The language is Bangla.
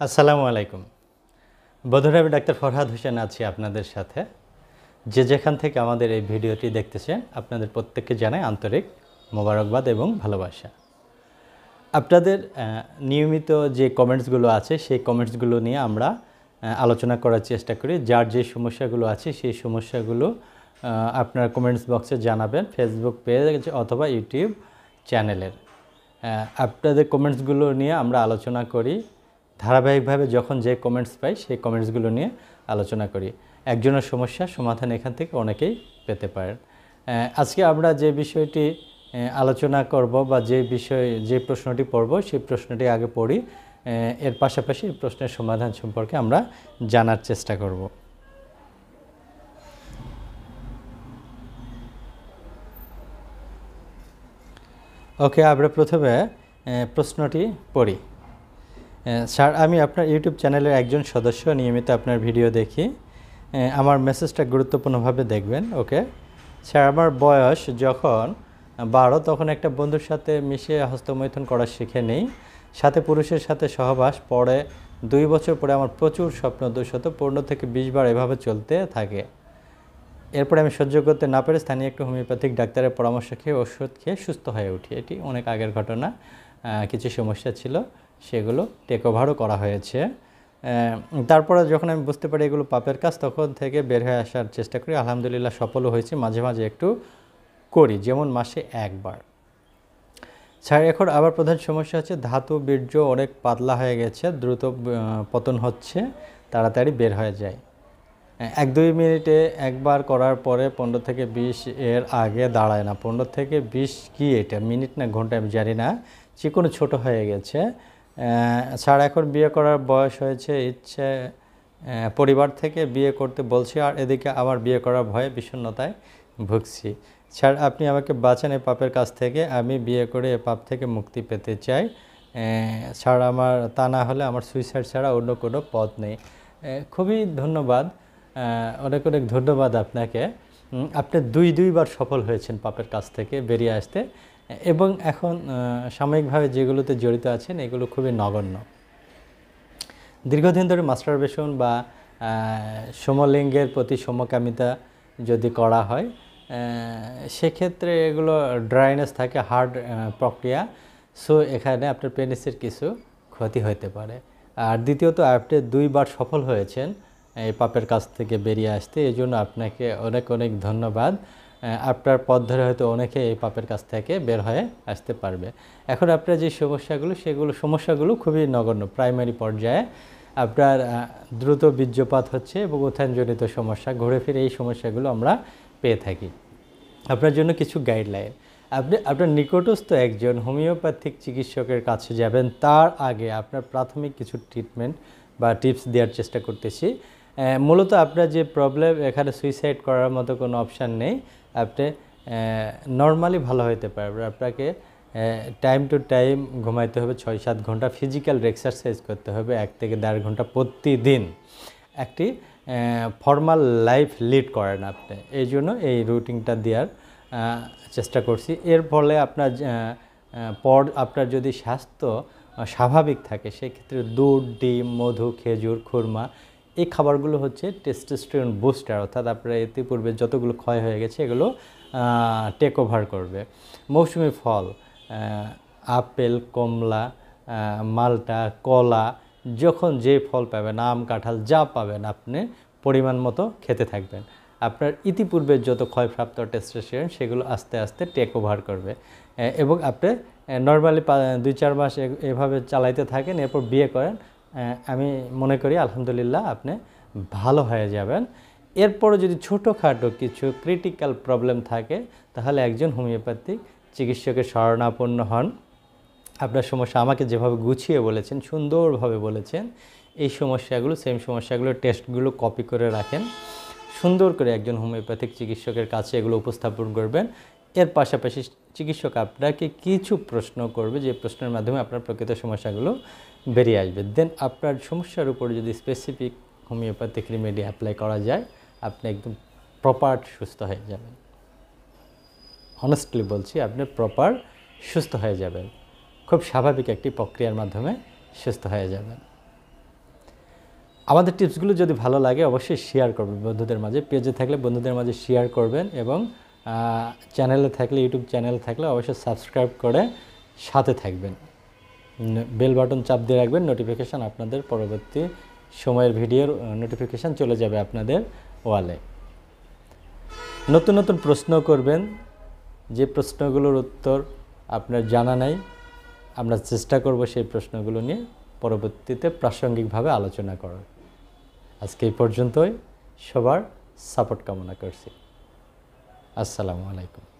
আসসালামু আলাইকুম বন্ধুরা, আমি ডাক্তার ফরহাদ হোসেন আছি আপনাদের সাথে। যে যেখান থেকে আমাদের এই ভিডিওটি দেখতেছেন আপনাদের প্রত্যেককে জানাই আন্তরিক মোবারকবাদ এবং ভালোবাসা। আপনাদের নিয়মিত যে কমেন্টসগুলো আছে সেই কমেন্টসগুলো নিয়ে আমরা আলোচনা করার চেষ্টা করি। যার যে সমস্যাগুলো আছে সেই সমস্যাগুলো আপনার কমেন্টস বক্সে জানাবেন, ফেসবুক পেজ অথবা ইউটিউব চ্যানেলের। আপনাদের কমেন্টসগুলো নিয়ে আমরা আলোচনা করি ধারাবাহিকভাবে। যখন যে কমেন্টস পাই সেই কমেন্টসগুলো নিয়ে আলোচনা করি। একজনের সমস্যার সমাধান এখান থেকে অনেকেই পেতে পারেন। আজকে আমরা যে বিষয়টি আলোচনা করব বা যে প্রশ্নটি পড়ব সেই প্রশ্নটি আগে পড়ি, এর পাশাপাশি এই প্রশ্নের সমাধান সম্পর্কে আমরা জানার চেষ্টা করব। ওকে, আমরা প্রথমে প্রশ্নটি পড়ি। স্যার, আমি আপনার ইউটিউব চ্যানেলের একজন সদস্য, নিয়মিত আপনার ভিডিও দেখি। আমার মেসেজটা গুরুত্বপূর্ণভাবে দেখবেন। ওকে স্যার, আমার বয়স যখন 12 তখন একটা বন্ধুর সাথে মিশে হস্তমৈথুন করা শিখে নেই। সাথে পুরুষের সাথে সহবাস, পরে 2 বছর পরে আমার প্রচুর স্বপ্ন, 15 থেকে 20 বার এভাবে চলতে থাকে। এরপরে আমি সহ্য করতে না পেরে স্থানীয় একটু হোমিওপ্যাথিক ডাক্তারের পরামর্শ খেয়ে ওষুধ খেয়ে সুস্থ হয়ে উঠি। এটি অনেক আগের ঘটনা। কিছু সমস্যা ছিল, সেগুলো টেক ওভারও করা হয়েছে। তারপরে যখন আমি বুঝতে পারি এগুলো পাপের কাজ, তখন থেকে বের হয়ে আসার চেষ্টা করি। আলহামদুলিল্লাহ সফলও হয়েছি। মাঝে মাঝে একটু করি, যেমন মাসে 1 বার। স্যার, এখন আবার প্রধান সমস্যা হচ্ছে ধাতু বীর্য অনেক পাতলা হয়ে গেছে, দ্রুত পতন হচ্ছে, তাড়াতাড়ি বের হয়ে যায়। 1-2 মিনিটে একবার করার পরে 15 থেকে 20 এর আগে দাঁড়ায় না। 15 থেকে 20 কি এটা, মিনিট না ঘন্টা আমি জানি না, চিকন ছোট হয়ে গেছে। স্যার, এখন বিয়ে করার বয়স হয়েছে, ইচ্ছে পরিবার থেকে বিয়ে করতে বলছি, আর এদিকে আমার বিয়ে করার ভয়ে বিষণ্ণতায় ভুগছি। স্যার, আপনি আমাকে বাঁচান এই পাপের কাছ থেকে। আমি বিয়ে করে এ পাপ থেকে মুক্তি পেতে চাই। স্যার, আমার তা না হলে আমার সুইসাইড ছাড়া অন্য কোনো পথ নেই। খুবই ধন্যবাদ, অনেক অনেক ধন্যবাদ আপনাকে। আপনি দুইবার সফল হয়েছেন পাপের কাছ থেকে বেরিয়ে আসতে, এবং এখন সাময়িকভাবে যেগুলোতে জড়িত আছেন এগুলো খুবই নগণ্য। দীর্ঘদিন ধরে মাস্টারবেশন বা সমলিঙ্গের প্রতি সমকামিতা যদি করা হয়, সেক্ষেত্রে এগুলো ড্রাইনেস থাকে, হার্ড প্রক্রিয়া। সো এখানে আপনার পেনিসের কিছু ক্ষতি হতে পারে। আর দ্বিতীয়ত, আপনি 2 বার সফল হয়েছেন এই পাপের কাছ থেকে বেরিয়ে আসতে, এই জন্য আপনাকে অনেক অনেক ধন্যবাদ। আপনার পথ ধরে হয়তো অনেকে এই পাপের কাছ থেকে বের হয়ে আসতে পারবে। এখন আপনার যে সমস্যাগুলো খুবই নগণ্য, প্রাইমারি পর্যায়ে। আপনার দ্রুত বীর্যপাত হচ্ছে এবং উত্থানজনিত সমস্যা, ঘুরে ফিরে এই সমস্যাগুলো আমরা পেয়ে থাকি। আপনার জন্য কিছু গাইডলাইন, আপনি আপনার নিকটস্থ একজন হোমিওপ্যাথিক চিকিৎসকের কাছে যাবেন। তার আগে আপনার প্রাথমিক কিছু ট্রিটমেন্ট বা টিপস দেওয়ার চেষ্টা করতেছি। মূলত আপনার যে প্রবলেম, এখানে সুইসাইড করার মতো কোনো অপশান নেই। আপনি নর্মালি ভালো হতে পারবেন। আপনাকে টাইম টু টাইম ঘুমাইতে হবে, 6-7 ঘন্টা। ফিজিক্যাল এক্সারসাইজ করতে হবে 1 থেকে 1.5 ঘন্টা প্রতিদিন। একটি ফর্মাল লাইফ লিড করেন আপনি, এই জন্য এই রুটিনটা দেওয়ার চেষ্টা করছি। এর ফলে আপনার যদি স্বাস্থ্য স্বাভাবিক থাকে, সেক্ষেত্রে দুধ, ডিম, মধু, খেজুর, খুরমা, এই খাবারগুলো হচ্ছে টেস্টোস্টেরন বুস্টার, অর্থাৎ আপনার ইতিপূর্বে যতগুলো ক্ষয় হয়ে গেছে এগুলো টেক ওভার করবে। মৌসুমি ফল, আপেল, কমলা, মালটা, কলা, যখন যে ফল পাবেন, আম, কাঁঠাল, যা পাবেন আপনি পরিমাণ মতো খেতে থাকবেন। আপনার ইতিপূর্বে যত ক্ষয়প্রাপ্ত টেস্টোস্টেরন সেগুলো আস্তে আস্তে টেক ওভার করবে। এবং আপনি নর্মালি 2-4 মাস এভাবে চালাইতে থাকেন, এরপর বিয়ে করেন। আমি মনে করি আলহামদুলিল্লাহ আপনি ভালো হয়ে যাবেন। এরপরও যদি ছোটোখাটো কিছু ক্রিটিক্যাল প্রবলেম থাকে, তাহলে একজন হোমিওপ্যাথিক চিকিৎসকের শরণাপন্ন হন। আপনার সমস্যা আমাকে যেভাবে গুছিয়ে বলেছেন, সুন্দরভাবে বলেছেন, এই সেম সমস্যাগুলো টেস্টগুলো কপি করে রাখেন, সুন্দর করে একজন হোমিওপ্যাথিক চিকিৎসকের কাছে এগুলো উপস্থাপন করবেন। এর পাশাপাশি চিকিৎসক আপনাকে কিছু প্রশ্ন করবে, যে প্রশ্নের মাধ্যমে আপনার প্রকৃত সমস্যাগুলো বেরিয়ে আসবে। দেন আপনার সমস্যার উপর যদি স্পেসিফিক হোমিওপ্যাথিক রেমেডি অ্যাপ্লাই করা যায়, আপনি একদম প্রপার সুস্থ হয়ে যাবেন। অনেস্টলি বলছি, আপনি প্রপার সুস্থ হয়ে যাবেন। খুব স্বাভাবিক একটি প্রক্রিয়ার মাধ্যমে সুস্থ হয়ে যাবেন। আমাদের টিপসগুলো যদি ভালো লাগে অবশ্যই শেয়ার করবেন বন্ধুদের মাঝে, পেজে থাকলে বন্ধুদের মাঝে শেয়ার করবেন এবং চ্যানেলে থাকলে ইউটিউব চ্যানেলে থাকলে অবশ্যই সাবস্ক্রাইব করে সাথে থাকবেন, বেল বাটন চাপ দিয়ে রাখবেন, নোটিফিকেশান আপনাদের পরবর্তী সময়ের ভিডিওর নোটিফিকেশান চলে যাবে আপনাদের ওয়ালে। নতুন নতুন প্রশ্ন করবেন, যে প্রশ্নগুলোর উত্তর আপনার জানা নাই আমরা চেষ্টা করব সেই প্রশ্নগুলো নিয়ে পরবর্তীতে প্রাসঙ্গিকভাবে আলোচনা করার। আজকে এই পর্যন্তই, সবার সাপোর্ট কামনা করছি। আসসালামু আলাইকুম।